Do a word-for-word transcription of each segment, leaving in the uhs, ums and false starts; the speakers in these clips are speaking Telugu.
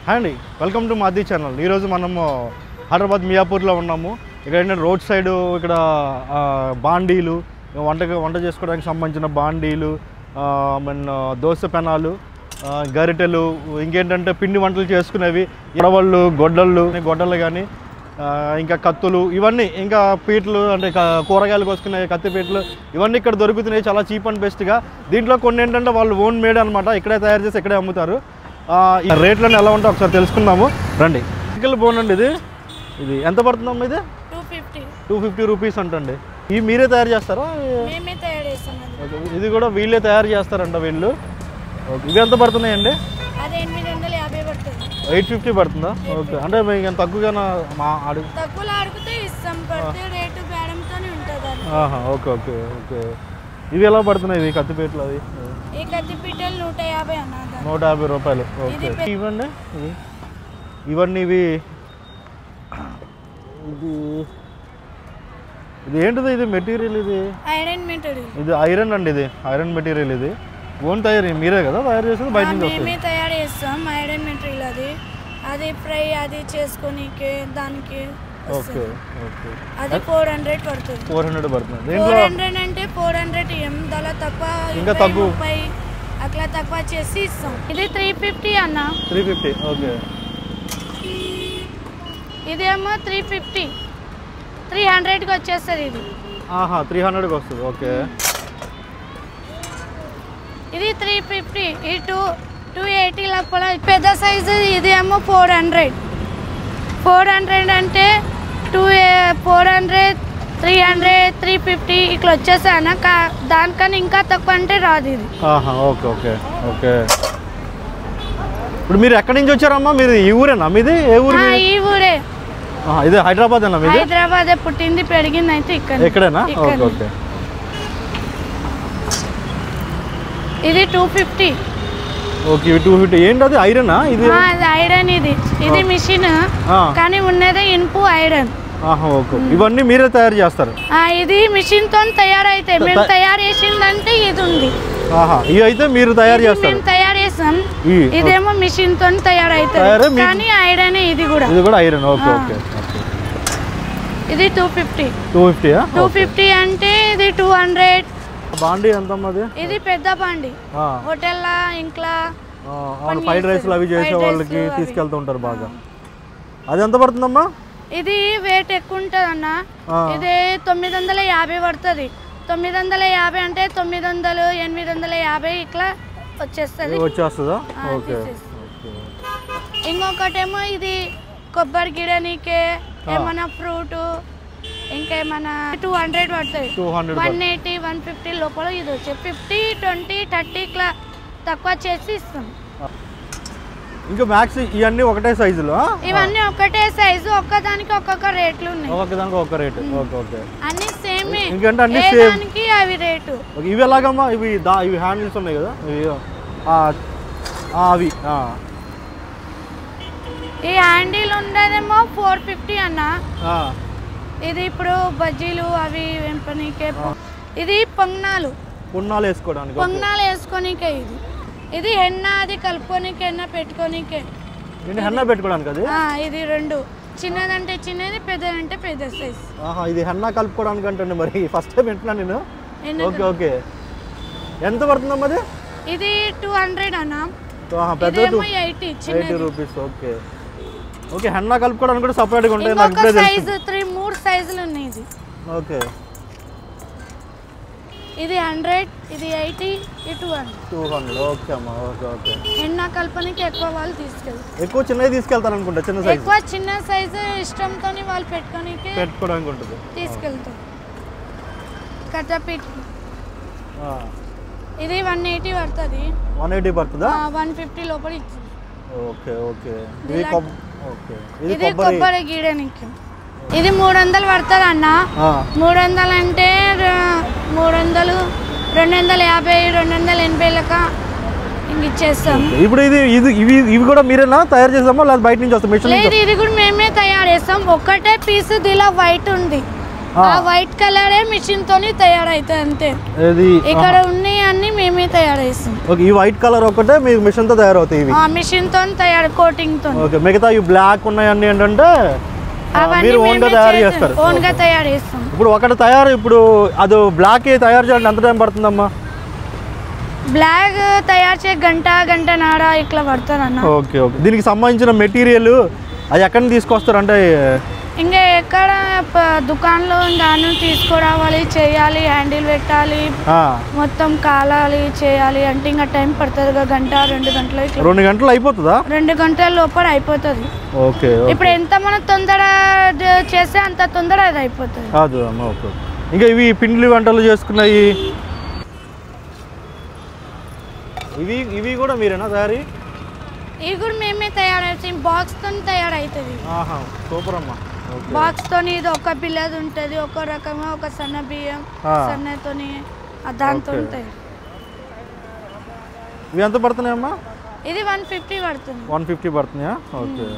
హాయ్ అండి, వెల్కమ్ టు మాది ఛానల్. ఈరోజు మనము హైదరాబాద్ మియాపూర్లో ఉన్నాము. ఇక్కడ ఏంటంటే రోడ్ సైడ్ ఇక్కడ బాండీలు, వంట వంట చేసుకోవడానికి సంబంధించిన బాండీలు, మీన్ దోశ పెనాలు, గరిటెలు, ఇంకేంటంటే పిండి వంటలు చేసుకునేవి, ఇడవళ్ళు, గొడ్డళ్ళు గొడ్డలు కానీ ఇంకా కత్తులు, ఇవన్నీ ఇంకా పీటలు అంటే కూరగాయలు కోసుకునే కత్తి పీటలు, ఇవన్నీ ఇక్కడ దొరుకుతున్నాయి చాలా చీప్ అండ్ బెస్ట్గా. దీంట్లో కొన్ని ఏంటంటే వాళ్ళు ఓన్ మేడ్ అనమాట, ఇక్కడే తయారు చేసి ఇక్కడే అమ్ముతారు. ఈ రేట్లను ఎలా ఉంటాయో ఒకసారి తెలుసుకుందాము రండి. చికెన్ బోన్ అండి, ఇది ఇది ఎంత పడుతుందమ్మా? ఇది two fifty two fifty rupees అంటండి. ఇవి మీరే తయారు చేస్తారా? మేమే తయారు చేస్తాం. ఇది కూడా వీళ్ళే తయారు చేస్తారంట వీళ్ళు. ఇవి ఎంత పడుతున్నాయండి? అది ఎనిమిది వందల యాభై పడుతుంది. ఎయిట్ ఫిఫ్టీ పడుతుందా? ఓకే, అంటే మీకు తక్కువగా మా అడుగు తక్కువలో అడిగితే ఇస్తాం, పడితే రేటు బేరంతోనే ఉంటుంది. ఓకే ఓకే ఓకే ఇవి ఎలా పడుతున్నాయి? ఇవి కత్తిపీటలు అవి ఈ కత్తిపీటలు నూట యాభై అన్నది నూట యాభై రూపాయలు. ఓకే, ఇవ్వండి. ఇవి ఇవన్నీ ఇవి ఇది ఇది ఏంటిది? ఇది మెటీరియల్, ఇది ఐరన్ మెటీరియల్. ఇది ఐరన్ అండి, ఇది ఐరన్ మెటీరియల్. ఇది ఓన్ తయారీ మీరే కదా తయారు చేసేది? బయట నుంచి మేమే తయారు చేస్తాం ఐరన్ మెటీరియల్. అది అది ఫ్రై అది చేసుకోనీకి దానికి. ఓకే ఓకే అది ఫోర్ హండ్రెడ్ పడుతుంది. ఫోర్ హండ్రెడ్ పడుతుంది. ఫోర్ హండ్రెడ్ అంటే ఫోర్ హండ్రెడ్ ఇయ్యం, దాని తక్కువ ఇంకా తక్కువ ముప్పై అట్లా తక్కువ చేసి ఇస్తాం. ఇది త్రీ ఫిఫ్టీ అన్న. Three fifty okay. ఇదేమో త్రీ ఫిఫ్టీ త్రీ హండ్రెడ్కి వచ్చేస్తుంది. ఇది ఆహా త్రీ హండ్రెడ్కి వస్తుంది. ఓకే, ఇది త్రీ ఫిఫ్టీ. ఈ టూ టూ ఎయిటీ లోపల పెద్ద సైజు. ఇది ఏమో ఫోర్ హండ్రెడ్ ఫోర్ హండ్రెడ్ అంటే two four hundred three hundred three fifty ఇట్లా వచ్చేసాను. దానికన్నా ఇంకా తక్కువ అంటే రాదు ఇది. ఓకే ఓకే ఓకే ఇప్పుడు మీరు ఎక్కడి నుంచి వచ్చారమ్మా? మీరు ఈ ఊరేనా మీది? ఏ ఊరు? ఈ ఊరే. ఇదే హైదరాబాద్ అన్నా మీది? హైదరాబాద్ పుట్టింది పెరిగింది అయితే ఇక్కడ. ఎక్కడేనా? Okay okay. ఇది two fifty. Okay, two fifty. ఏంటి అది? ఐరనా? ఇది ఐరన్. ఇది ఇది మిషన్ కానీ ఉన్నదే ఇనుపు ఐరన్. ఓకే, ఇవన్నీ మీరే తయారు చేస్తారు? ఇది మిషన్ తో తయారైతాయి. మేము తయారు చేసిందంటే ఇది ఉంది. ఇవి అయితే మీరు తయారు చేస్తారు? మేము తయారు చేస్తాం. ఇదేమో మిషన్ తో తయారైతాయి కానీ ఐరన్. ఇది కూడా ఇది కూడా ఐరన్. Okay okay. ఇది two fifty. Two fifty two fifty అంటే ఇది టూ హండ్రెడ్. బాండీ ఎంత? ఇది పెద్ద బాండీ. హోటల్ ఇంట్లో ఫ్రైడ్ రైస్ అవి చేసే వాళ్ళకి తీసుకెళ్తూ ఉంటారు బాగా. అది ఎంత పడుతుందమ్మా? ఇది వెయిట్ ఎక్కువ ఉంటుంది అన్న. ఇది తొమ్మిది వందల యాభై పడుతుంది. తొమ్మిది వందల యాభై అంటే తొమ్మిది వందలు ఎనిమిది వందల యాభై ఇట్లా వచ్చేస్తుంది. వచ్చేస్తుందా? ఓకే. ఇంకొకటేమో ఇది కొబ్బరి గిడనీకే ఏమన్నా ఫ్రూట్ ఇంకేమన్నా టూ హండ్రెడ్ పడుతుంది. వన్ ఎయిటీ వన్ ఫిఫ్టీ లోపల ఇది వచ్చే ఫిఫ్టీ ట్వంటీ థర్టీ ఇట్లా తక్కువ చేసి ఇస్తాం. ఇంకా మ్యాక్స్ ఇవన్నీ ఒకటే సైజులో? ఇవన్నీ ఒకటే సైజు, ఒక్కదానికి ఒక్కొక్క రేట్లు ఉన్నాయి. ఒక్కదానికి ఒక్క రేటు. Okay okay. అన్ని సేమే, ఇంకంటే అన్ని సేమ్ అవి రేటు. ఇవి ఎలాగమ్మా? ఇవి ఇవి హ్యాండిల్స్ ఉన్నాయి కదా అవి. ఈ హ్యాండిల్ ఉండేదేమో ఫోర్ ఫిఫ్టీ అన్న. ఇది ఇప్పుడు బజ్జీలు అవి వెంపనీకే. ఇది పొంగనాలు పొంగనాలు వేసుకోవడానికి. పొంగనాలు వేసుకోనికే. ఇది ఇది హెన్న అది కలుపుకోనికే, హెన్న పెట్టుకోనికే. హెన్న పెట్టుకోవడానికి అది. ఇది రెండు, చిన్నదంటే చిన్నది, పెద్దదంటే పెద్ద సైజ్. ఇది హెన్న కలుపుకోవడానికి అంటే మరి ఫస్ట్ టైం వింటున్నా నేను. Okay okay. ఎంత పడుతుందమ్మా అది? ఇది టూ హండ్రెడ్ అన్న. పెద్దది eighty rupees. Okay okay. Henna కలుపుకోవడానికి కూడా సపరేట్గా ఉంటాయి. నాకు సైజ్ త్రీ మూడు సైజులు ఉన్నాయి. ఇది ఓకే. ఇది హండ్రెడ్, ఇది ఎయిటీ, ఇది two hundred. Two hundred. Okay అమ్మా. Okay okay. హెన్న కల్పనకి ఎక్కువ వాళ్ళు తీసుకెళ్తారు. ఎక్కువ చిన్నది తీసుకెళ్తారు అనుకుంటా. చిన్న సైజ్ ఎక్కువ చిన్న సైజు ఇష్టంతో వాళ్ళు పెట్టుకోనికి పెట్టుకోవడానికి ఉంటుంది, తీసుకెళ్తారు. కట్టపీట్ ఇది వన్ ఎయిటీ పడుతుంది. వన్ ఎయిటీ పడుతుందా? వన్ ఫిఫ్టీ లోపల ఇచ్చింది. Okay okay. ఇది కొబ్బరి గీయడానికి. ఇది మూడు వందలు పడుతుంది అన్న. మూడు వందలు అంటే మూడు వందలు రెండు వందల యాభై రెండు వందల ఎనభై లెక్క ఇంక ఇచ్చేస్తాం. ఇప్పుడు ఇది ఇది ఇవి ఇవి కూడా మీరేనా తయారు చేస్తామా లేదా బయట నుంచి వస్తాం? లేదు, ఇది కూడా మేమే తయారు చేస్తాం. ఒక్కటే పీస్ దీనిలో వైట్ ఉంది, ఆ వైట్ కలరే మిషన్ తోని తయారైతే అంతే. ఇక్కడ ఉన్నాయి అన్ని మేమే తయారు చేస్తాం. ఓకే, ఈ వైట్ కలర్ ఒకటే మీకు మిషన్ తో తయారవుతాయి ఇవి? ఆ మిషన్ తో తయారు, కోటింగ్ తో. ఓకే, మిగతా ఈ బ్లాక్ ఉన్నాయన్నీ ఏంటంటే మీరు ఓన్ గా తయారు చేస్తారు? ఓన్ గా తయారు చేస్తాం. ఇప్పుడు ఒకటి తయారు, ఇప్పుడు అది బ్లాక్ తయారు చేయాలంటే ఎంత టైం పడుతుందమ్మా? బ్లాక్ తయారు చేయ గంట గంటన్నర ఇట్లా పడుతుంది అన్న. ఓకే ఓకే, దీనికి సంబంధించిన మెటీరియల్ అది ఎక్కడ నుంచి తీసుకొస్తారు? అంటే ఇంకా ఎక్కడ దుకాణంలో దాన్ని తీసుకురావాలి, చేయాలి, హ్యాండిల్ పెట్టాలి, మొత్తం కాలాలి, చేయాలి అంటే ఇంకా టైం పడుతుంది. గంట రెండు గంటలు రెండు గంటలు అయిపోతుందా? రెండు గంటల లోపల అయిపోతుంది. ఓకే, ఇప్పుడు ఎంత మనం తొందర చేస్తే అంత తొందర అది అయిపోతుంది. కాదు అమ్మ. ఓకే, ఇంకా ఇవి పిండి వంటలు చేసుకున్నాయి ఇవి ఇవి కూడా మీరేనా తయారీ? ఇవి కూడా మేమే తయారు చేస్తాం. బాక్స్ తో తయారవుతుంది. సూపర్ అమ్మా. బాక్స్ తోని ఇది ఒక పిల్లది ఉంటుంది, ఒక రకంగా ఒక సన్న బియ్యం సన్నతోని దాంతో ఉంటాయి. ఇవి ఎంత పడుతున్నాయమ్మా? ఇది వన్ ఫిఫ్టీ పడుతుంది. వన్ ఫిఫ్టీ పడుతున్నాయా? ఓకే.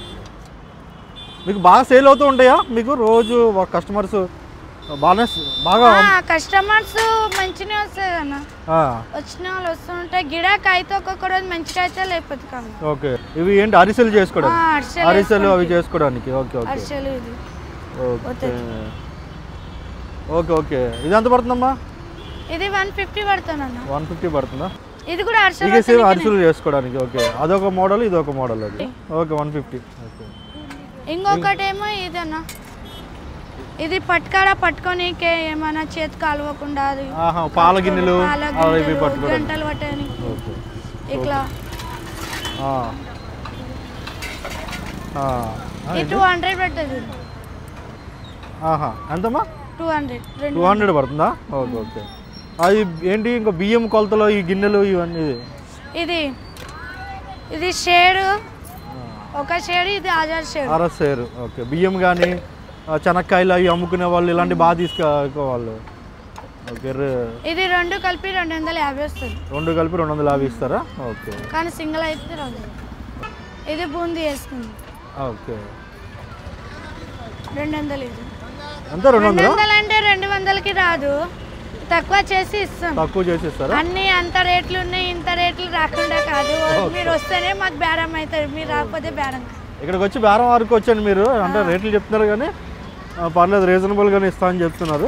మీకు బాగా సేల్ అవుతూ ఉంటాయా? మీకు రోజు కస్టమర్స్ బాగా బాగా కస్టమర్స్ మంచిగా వస్తాయి అన్న. వచ్చిన వాళ్ళు వస్తుంటాయి. గిరాక్ అయితే ఒక్కొక్క రోజు మంచిగా అయితే లేకపోతే కాదు. ఓకే, ఇవి ఏంటి అరిసెలు చేసుకోవడానికి? అరిసెలు అవి చేసుకోవడానికి. ఓకే ఓకే, అరిసెలు ఇది. ఓకే ఓకే ఓకే, ఇది ఎంత పడుతుందమ్మా? ఇది వన్ ఫిఫ్టీ పడుతుంది అన్న. వన్ ఫిఫ్టీ పడుతుందా? ఇది కూడా అరిసెలు అరిసెలు చేసుకోవడానికి. ఓకే, అదొక మోడల్ ఇదొక మోడల్ అది. Okay, one fifty. ఓకే, ఇంకొకటేమో ఇది అన్న. ఇది పట్టుకాడ పట్టుకోనీకే ఏమైనా చేతి కాలవకుండా అది పాల గిన్నెలు గంటలు పట్టని ఇట్లా. టూ హండ్రెడ్ పడుతుంది. ఎంతమ్మా? టూ హండ్రెడ్ టూ హండ్రెడ్ పడుతుందా? ఓకే ఓకే, అది ఏంటి ఇంకా బియ్యం కొలతలో ఈ గిన్నెలు ఇవన్నీ? ఇది ఇది షేర్ ఒక షేర్, ఇది ఆజార్ షేర్. అర షేర్. ఓకే, బియ్యం కానీ చెనక్కాయలు అవి అమ్ముకునే వాళ్ళు ఇలాంటి బాగా తీసుకోవాలి. ఓకే, ఇది రెండు కలిపి రెండు వందల యాభై వస్తుంది. రెండు కలిపి రెండు వందల యాభై ఇస్తారా? ఓకే, కానీ సింగిల్ అయితే రెండు. ఇది బూందీ వేసుకుంది. ఓకే, రెండు వందలు. ఇది ఎంత? రెండు వందలు అంటే రెండు వందలకి రాదు, తక్కువ చేసి ఇస్తాం. తక్కువ చేసి ఇస్తారా? అన్ని అంత రేట్లు ఉన్నాయి, ఇంత రేట్లు రాకుండా కాదు. మీరు వస్తేనే మాకు బేరం అవుతుంది, మీరు రాకపోతే బేరం. ఇక్కడికి వచ్చి బేరం వరకు వచ్చాను మీరు అంటే రేట్లు చెప్తున్నారు కానీ పర్లేదు, రీజనబుల్గానే ఇస్తా అని చెప్తున్నారు.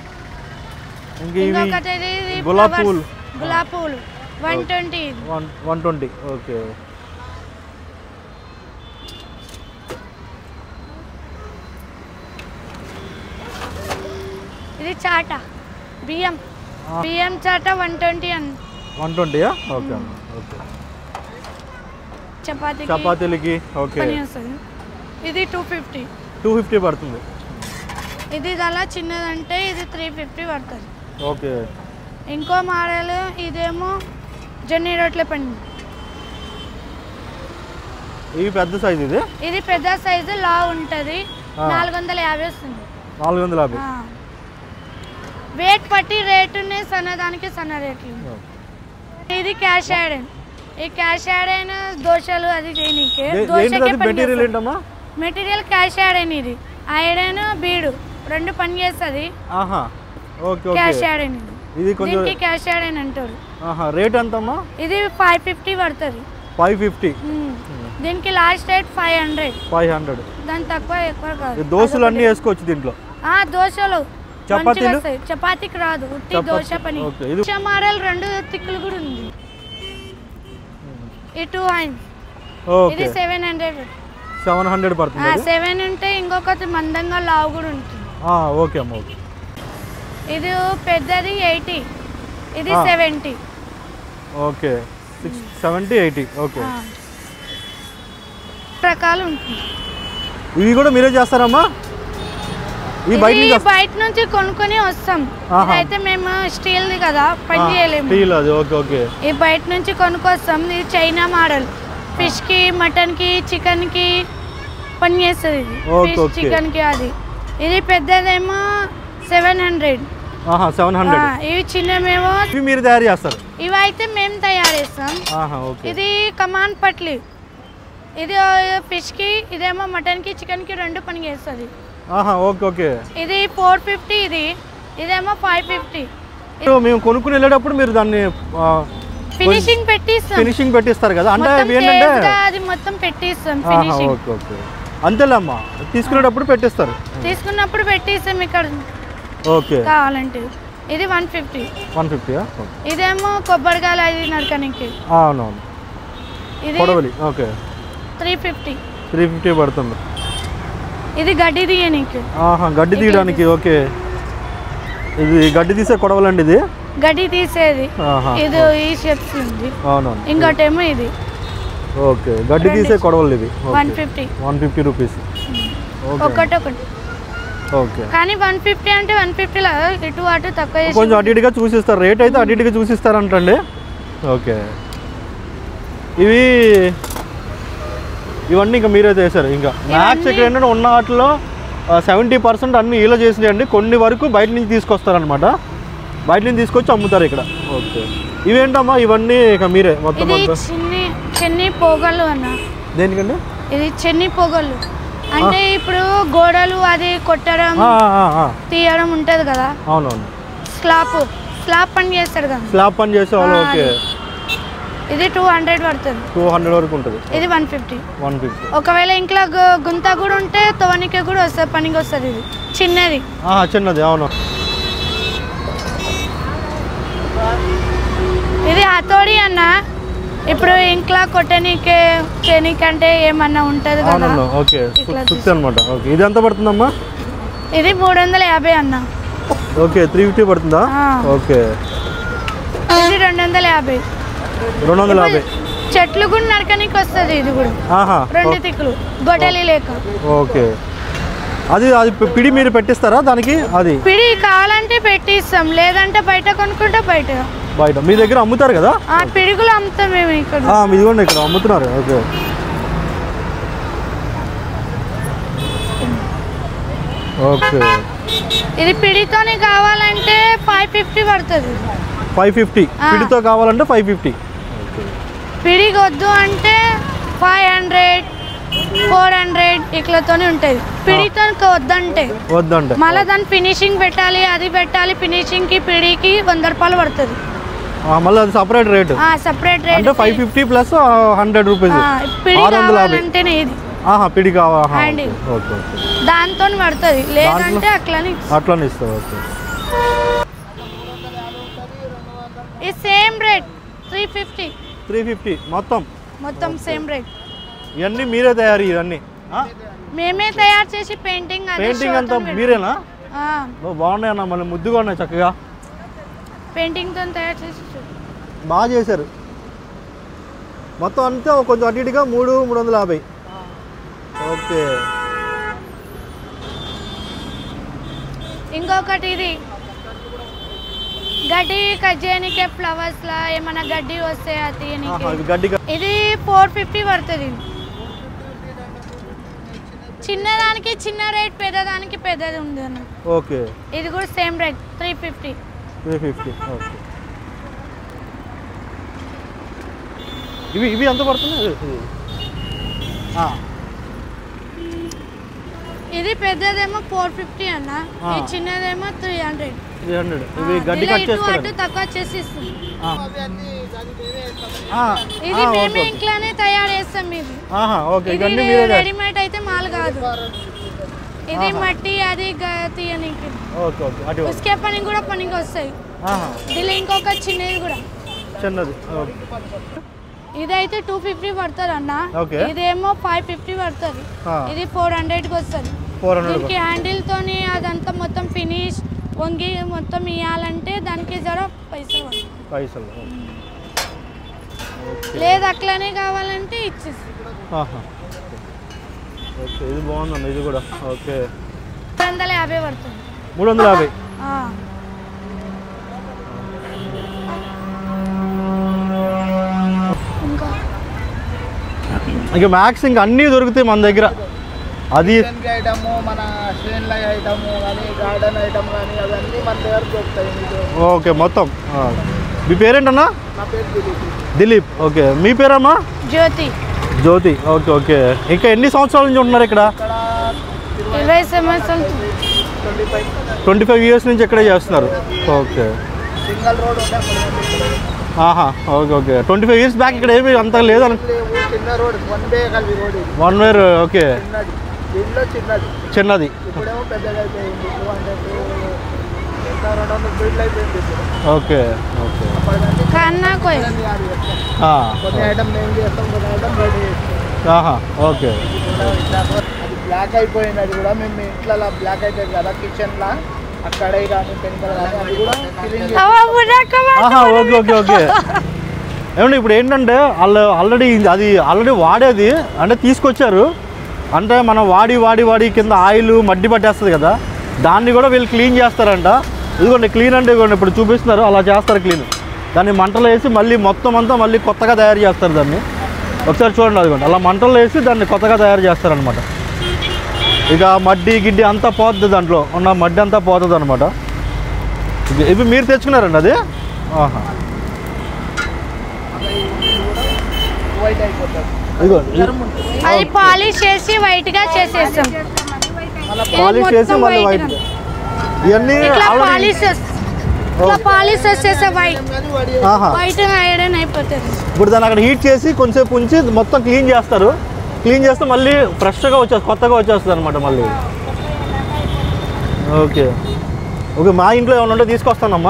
ఇంకొకటి గులాబ్ పూలు. గులాబ్ పూలు one twenty. One one twenty. Okay, ఇది చాట బియ్యం బియ్యం చాట వన్ ట్వంటీ అని. వన్ ట్వంటీయా? ఓకే అమ్మ. ఓకే, చపాతీ చపాతీలకి. ఓకే, ఇది టూ ఫిఫ్టీ. టూ ఫిఫ్టీ పడుతుంది. ఇది అలా చిన్నదంటే ఇది త్రీ ఫిఫ్టీ పడుతుంది. ఓకే, ఇంకో మోడల్ ఇదేమో జొన్న రొట్టెల పండి. ఇది పెద్ద సైజు. ఇది ఇది పెద్ద సైజు లా ఉంటుంది. నాలుగు వందల యాభై వస్తుంది. నాలుగు వందల యాభై. వెయిట్ పట్టి రేటు సన్నదానికి సన్న రేట్లు. ఇది క్యాష్ యాడ్. ఈ క్యాష్ యాడ్ అయిన దోశలు అది చేయనీకే. మెటీరియల్ ఏంటమ్మా? మెటీరియల్ క్యాష్ యాడ్ అయిన. ఇది ఐరన్ బీడు రెండు పని చేస్తుంది. క్యాష్ యాడ్ అయిన. ఇది కొంచెం క్యాష్ యాడ్ అయిన అంటారు. రేట్ ఎంతమ్మా? ఇది ఫైవ్ ఫిఫ్టీ పడుతుంది. Five fifty. దీనికి last rate five hundred. Five hundred. దాని తక్కువ ఎక్కువ కాదు. దోశలు అన్ని వేసుకోవచ్చు దీంట్లో. దోశలు చపాతీలు చపాతీకి రాదు, ఉట్టి దోశ పని. మోడల్ రెండు తిక్కులు కూడా ఉంది. ఈ టూ హండ్రెడ్. ఇది సెవెన్ హండ్రెడ్. సెవెన్ హండ్రెడ్ పడుతుంది. సెవెన్ ఉంటే ఇంకొకటి మందంగా లావు కూడా ఉంటుంది. ఓకే అమ్మ. ఓకే, ఇది పెద్దది ఎయిటీ, ఇది seventy. Okay, seventy eighty. Okay, రకాలు ఉంటుంది. ఇవి కూడా మీరే చేస్తారమ్మా? బయట నుంచి కొనుక్కొని వస్తాం. అయితే మేము స్టీల్ ది కదా, పని చేయలేము. ఈ బయట నుంచి కొనుక్కొస్తాం. ఇది చైనా మోడల్. ఫిష్ కి, మటన్ కి, చికెన్ కి పని చేస్తుంది. ఫిష్ చికెన్ కి అది. ఇది పెద్దదేమో సెవెన్ హండ్రెడ్. ఇవి చిన్నమేమో మీరు తయారు చేస్తారు. ఇవి అయితే మేము తయారు చేస్తాం. ఇది కమాన్ పట్లి. ఇది ఫిష్ కి, ఇదేమో మటన్ కి, చికెన్ కి రెండు పని చేస్తుంది. ఇది ఫోర్ ఫిఫ్టీ. ఇది ఇదేమో ఫైవ్ ఫిఫ్టీ. మేము కొనుక్కుని వెళ్ళేటప్పుడు మీరు దాన్ని ఫినిషింగ్ పెట్టిస్తాం ఫినిషింగ్ పెట్టిస్తారు కదా అంటే మొత్తం ఏంటంటే తేజగా అది మొత్తం పెట్టిస్తాం ఫినిషింగ్ ఓకే ఓకే అంతేలేమ్మా తీసుకునేటప్పుడు పెట్టిస్తారు తీసుకున్నప్పుడు పెట్టిస్తాం ఇక్కడ ఓకే కావాలంటే ఇది వన్ ఫిఫ్టీ వన్ ఫిఫ్టీయా ఇదేమో కొబ్బరికాయలు అది నడకనికి అవునవును ఇది కొడవలి okay three fifty three fifty పడుతుంది ఇది గడ్డి తీయడానికి ఆహా గడ్డి తీయడానికి ఓకే ఇది గడ్డి తీసే కొడవలండి ఇది గడ్డి తీసేది ఆహా ఇది ఈ షేప్స్ ఉంది అవునవును ఇంకోటేమో ఇది ఓకే గడ్డి తీసే కొడవలు ఇది one fifty one fifty rupees ఒకటి ఒకటి ఓకే కానీ వన్ ఫిఫ్టీ అంటే వన్ ఫిఫ్టీ లాగా ఇటు అటు తక్కువ చేసి కొంచెం అటు ఇటుగా చూసిస్తారు రేట్ అయితే అటు ఇటుగా చూసిస్తారంటండి ఓకే ఇవి ఇవన్నీ ఇంకా మీరే చేశారు ఇంకా మ్యాక్స్ ఇక్కడ ఏంటంటే ఉన్న వాటిలో సెవెంటీ పర్సెంట్ అన్ని ఇలా చేసినాయండి కొన్ని వరకు బయట నుంచి తీసుకొస్తారనమాట బయట నుంచి తీసుకొచ్చి అమ్ముతారు ఇక్కడ ఓకే ఇవేంటమ్మా ఇవన్నీ ఇక మీరే మొత్తం ఇది చిన్ని చెన్ని పొగలు అన్న దేనికండి ఇది చెన్ని పొగలు అంటే ఇప్పుడు గోడలు అది కొట్టడం తీయడం ఉంటది కదా అవునవును స్లాబ్ స్లాబ్ పని చేస్తాడు కదా స్లాబ్ పని చేసే వాళ్ళు ఓకే ఇది టూ హండ్రెడ్ పడుతుంది టూ హండ్రెడ్ వరకు ఉంటుంది ఇది వన్ ఫిఫ్టీ వన్ ఫిఫ్టీ ఒకవేళ ఇంట్లో గుంత కూడా ఉంటే తోనికి కూడా వస్తుంది పనికి వస్తుంది ఇది చిన్నది చిన్నది అవును ఇది హతోడి అన్న ఇప్పుడు ఇంట్లో కొట్టనీకే చేయనీకంటే ఏమన్నా ఉంటుంది కదా ఓకే అనమాట ఓకే ఇది ఎంత పడుతుందమ్మా ఇది మూడు వందల యాభై అన్న ఓకే త్రీ ఫిఫ్టీ పడుతుందా ఓకే ఇది రెండు వందల యాభై రెండు వందల యాభై చెట్లు కూడా నరకనికి వస్తుంది ఇది కూడా రెండు తిక్కులు గొడ్డలి లేక ఓకే అది అది పిడి మీరు పెట్టిస్తారా దానికి అది పిడి కావాలంటే పెట్టిస్తాం లేదంటే బయట కొనుక్కుంటే బయట బయట మీ దగ్గర అమ్ముతారు కదా పిడిగులు అమ్ముతాం మేము ఇక్కడ మీది కూడా ఇక్కడ అమ్ముతున్నారు ఓకే ఓకే ఇది పిడితోనే కావాలంటే ఫైవ్ ఫిఫ్టీ పడుతుంది ఫైవ్ ఫిఫ్టీ పిడితో కావాలంటే ఫైవ్ ఫిఫ్టీ పిడికి వద్దు అంటే ఫైవ్ హండ్రెడ్ ఫోర్ హండ్రెడ్ ఇట్లతోనే ఉంటుంది పిడితో వద్దంటే వద్దంటే మళ్ళీ దాని ఫినిషింగ్ పెట్టాలి అది పెట్టాలి ఫినిషింగ్ కి పిడికి వంద రూపాయలు పడుతుంది మళ్ళీ అది సపరేట్ రేట్ సపరేట్ రేట్ అంటే five fifty plus hundred rupees పిడి కావాలంటేనే ఇది పిడి కావాలి దాంతో పడుతుంది లేదంటే అట్లానే అట్లానే ఇస్తాం ఓకే ఈ same rate three fifty three fifty మొత్తం మొత్తం సేమ్ రేట్ ఇవన్నీ మీరే తయారు ఇవన్నీ మేమే తయారు చేసి పెయింటింగ్ పెయింటింగ్ అంతా మీరేనా బాగున్నాయి అన్న మళ్ళీ ముద్దుగా ఉన్నాయి చక్కగా పెయింటింగ్ తో తయారు చేసి బాగా చేశారు మొత్తం అంతా కొంచెం అటు ఇటుగా మూడు మూడు వందల యాభై ఓకే ఇంకొకటి ఇది గడ్డి కట్ చేయడానికి ఫ్లవర్స్ లా ఏమైనా గడ్డి వస్తే అది ఇది ఫోర్ ఫిఫ్టీ పడుతుంది చిన్నదానికి చిన్న రేట్ పెద్దదానికి పెద్దది ఉంది అన్న ఓకే ఇది కూడా same rate three fifty three fifty okay ఇవి ఇవి ఎంత పడుతుంది ఇది పెద్దదేమో ఫోర్ ఫిఫ్టీ అన్న ఈ చిన్నదేమో త్రీ హండ్రెడ్ త్రీ హండ్రెడ్ ఇవి గడ్డి కట్ చేసుకోవడానికి తక్కువ చేసి ఇస్తుంది ఇది మేమే ఇంట్లోనే తయారు చేస్తాం ఇది ఇది రెడీమేడ్ అయితే మాల్ కాదు ఇది మట్టి అది తీయనికి ఉస్కే పని కూడా పనికి వస్తాయి దీనిలో ఇంకొక చిన్నది కూడా చిన్నది ఇదైతే టూ ఫిఫ్టీ పడుతుంది అన్న ఇదేమో ఫైవ్ ఫిఫ్టీ పడుతుంది ఇది ఫోర్ హండ్రెడ్కి వస్తుంది దీనికి హ్యాండిల్ తోని అదంతా మొత్తం ఫినిష్ వంగి మొత్తం ఇవ్వాలంటే దానికి జర పైసలు పైసలు లేదు అట్లానే కావాలంటే ఇచ్చేసి ఇది బాగుందండి ఇది కూడా ఓకే మూడు వందల యాభై పడుతుంది మూడు వందల యాభై ఇంకా మ్యాక్స్ ఇంకా అన్నీ దొరుకుతాయి మన దగ్గర అది ఓకే మొత్తం మీ పేరేంటన్నా దిలీప్ ఓకే మీ పేరమ్మా జ్యోతి జ్యోతి ఓకే ఓకే ఇంకా ఎన్ని సంవత్సరాల నుంచి ఉంటున్నారు ఇక్కడ ఇరవై సంవత్సరాలు ట్వంటీ ఫైవ్ ఇయర్స్ నుంచి ఇక్కడే చేస్తున్నారు ఓకే సింగల్ రోడ్ ఉండే ఆహా okay okay twenty five years back ఇక్కడ ఏమి అంత లేదని చిన్న రోడ్ వన్ వే కలిపి రోడ్ ఇది వన్ వేర్ ఓకే చిన్నది దీంట్లో చిన్నది చిన్నది ఇప్పుడేమో పెద్దగా అయిపోయింది టూ హండ్రెడ్ ఇంకా రెండు వందల ఫీట్లు అయిపోయింది ఓకే ఓకే కన్నా కోయి కొన్ని ఐటమ్ మేము చేస్తాం కొన్ని ఐటమ్ రెడీ చేస్తాం ఆహా ఓకే అది బ్లాక్ అయిపోయింది అది కూడా మేము ఇంట్లో బ్లాక్ అవుతుంది కదా కిచెన్లో అక్కడే కానీ పెన్కల్ కానీ అది కూడా క్లీన్ ఆహా ఓకే ఓకే ఓకే ఏమండి ఇప్పుడు ఏంటంటే వాళ్ళు ఆల్రెడీ అది ఆల్రెడీ వాడేది అంటే తీసుకొచ్చారు అంటే మనం వాడి వాడి వాడి కింద ఆయిల్ మడ్డి పట్టేస్తుంది కదా దాన్ని కూడా వీళ్ళు క్లీన్ చేస్తారంట ఇదిగోండి క్లీన్ అంటే ఇదిగోండి ఇప్పుడు చూపిస్తున్నారు అలా చేస్తారు క్లీన్ దాన్ని మంటలు వేసి మళ్ళీ మొత్తం అంతా మళ్ళీ కొత్తగా తయారు చేస్తారు దాన్ని ఒకసారి చూడండి అదిగోండి అలా మంటలు వేసి దాన్ని కొత్తగా తయారు చేస్తారనమాట ఇక మడ్డి గిడ్డి అంతా పోతుంది దాంట్లో ఉన్న మడ్డి అంతా పోతుంది అనమాట ఇవి మీరు తెచ్చుకున్నారండి అది ఆహా వైట్ అయిపోతుంది ఇదిగో అది పాలిష్ చేసి వైట్ గా చేసేస్తాం పాలిష్ చేసి మళ్ళీ వైట్ ఇవన్నీ ఇట్లా పాలిష్ ఇట్లా పాలిష్ చేసేస్తే వైట్ ఆహా వైట్ ఐరన్ అయిపోతుంది ఇప్పుడు దాన్ని అక్కడ హీట్ చేసి కొంచెంసేపు ఉంచి మొత్తం క్లీన్ చేస్తారు క్లీన్ చేస్తే మళ్ళీ ఫ్రెష్గా వచ్చేస్తుంది కొత్తగా వచ్చేస్తుంది అనమాట మళ్ళీ ఓకే ఓకే మా ఇంట్లో ఏమైనా ఉంటే తీసుకొస్తానమ్మా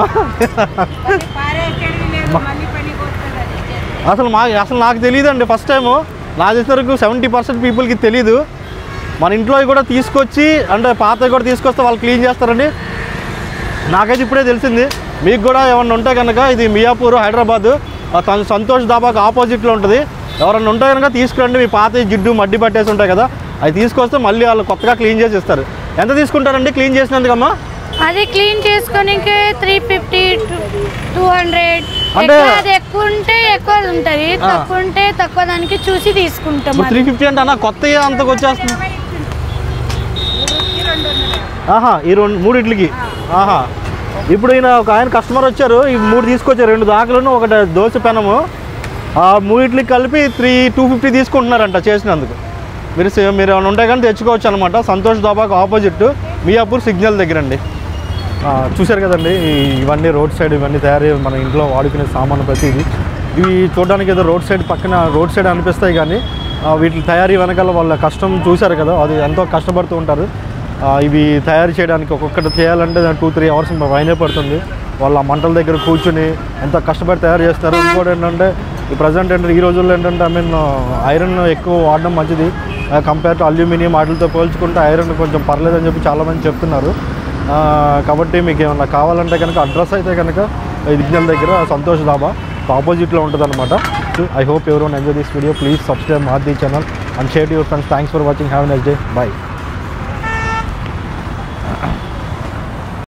అసలు మా అసలు నాకు తెలియదండి ఫస్ట్ టైము నాకు తెలిసిన వరకు సెవెంటీ పర్సెంట్ పీపుల్కి తెలీదు మన ఇంట్లో కూడా తీసుకొచ్చి అంటే పాతవి కూడా తీసుకొస్తే వాళ్ళు క్లీన్ చేస్తారండి నాకైతే ఇప్పుడే తెలిసింది మీకు కూడా ఏమన్నా ఉంటే కనుక ఇది మియాపూర్ హైదరాబాద్ సంతోష్ దాబాకు ఆపోజిట్లో ఉంటుంది ఎవరన్నా ఉంటే కనుక తీసుకురండి మీ పాత జిడ్డు మడ్డి పట్టేసి ఉంటాయి కదా అవి తీసుకొస్తే మళ్ళీ వాళ్ళు కొత్తగా క్లీన్ చేసి ఇస్తారు ఎంత తీసుకుంటారండి క్లీన్ చేసినందుకమ్మా అది క్లీన్ చేసుకోనికి త్రీ ఫిఫ్టీ టూ హండ్రెడ్ అంటే అది ఎక్కువ ఉంటే ఎక్కువ ఉంటుంది తక్కువ ఉంటే తక్కువ దానికి చూసి తీసుకుంటాం త్రీ ఫిఫ్టీ అంటే అన్న కొత్త అంతకు వచ్చేస్తుంది ఆహా ఈ రెండు మూడు ఇడ్లీకి ఆహా ఇప్పుడు ఈయన ఒక ఆయన కస్టమర్ వచ్చారు ఈ మూడు తీసుకొచ్చారు రెండు దాకలను ఒకటి దోశ పెనము ఆ మూడిట్లకి కలిపి త్రీ టూ ఫిఫ్టీ తీసుకుంటున్నారంట చేసినందుకు మీరు మీరు ఏమైనా ఉంటే కానీ తెచ్చుకోవచ్చు అనమాట సంతోష్ దాబాకు ఆపోజిట్ మియాపూర్ సిగ్నల్ దగ్గర అండి చూశారు కదండి ఇవన్నీ రోడ్ సైడ్ ఇవన్నీ తయారీ మన ఇంట్లో వాడుకునే సామాను ప్రతిదీ ఇవి చూడడానికి ఏదో రోడ్ సైడ్ పక్కన రోడ్ సైడ్ అనిపిస్తాయి కానీ వీటి తయారీ వెనకాల వాళ్ళ కష్టం చూశారు కదా అది ఎంతో కష్టపడుతూ ఉంటారు ఇవి తయారు చేయడానికి ఒక్కొక్కటి చేయాలంటే టూ త్రీ అవర్స్ వైనే పడుతుంది వాళ్ళ మంటల దగ్గర కూర్చుని ఎంత కష్టపడి తయారు చేస్తారు ఇంకోటి ఏంటంటే ఈ ప్రజెంట్ ఏంటంటే ఈ రోజుల్లో ఏంటంటే ఐ మీన్ ఐరన్ ఎక్కువ వాడడం మంచిది కంపేర్ టు అల్యూమినియం వాటితో పోల్చుకుంటే ఐరన్ కొంచెం పర్లేదని చెప్పి చాలామంది చెప్తున్నారు కాబట్టి మీకు ఏమన్నా కావాలంటే కనుక అడ్రస్ అయితే కనుక సిగ్నల్ దగ్గర సంతోష్ దాబా ఆపోజిట్లో ఉంటుంది అనమాట I hope everyone enjoy this video please subscribe మాది channel and share your friends thanks for watching have a nice day by